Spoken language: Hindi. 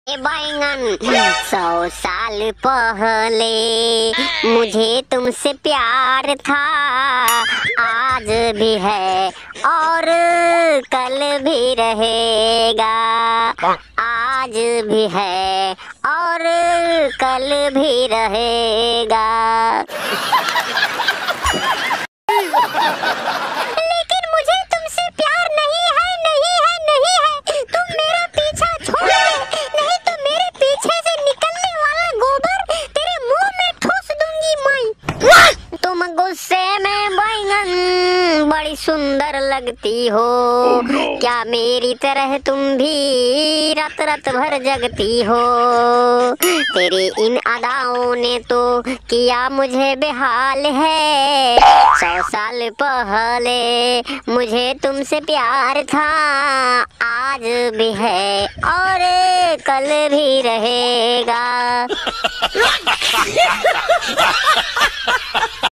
ए बैंगन, 100 साल पहले मुझे तुमसे प्यार था, आज भी है और कल भी रहेगा। आज भी है और कल भी रहेगा। लेकिन मुझे तुमसे प्यार नहीं है, नहीं है, नहीं है। तुम मेरा पीछा छोड़ दे, नहीं तो मेरे पीछे से निकलने वाला गोबर तेरे मुंह में ठूस दूंगी मैं। तुम गुस्से में बैंगन बड़ी सुंदर लगती हो। क्या मेरी तरह तुम भी रत रत भर जगती हो? तेरी इन अदाओं ने तो किया मुझे बेहाल है। 100 साल पहले मुझे तुमसे प्यार था, आज भी है और कल भी रहेगा।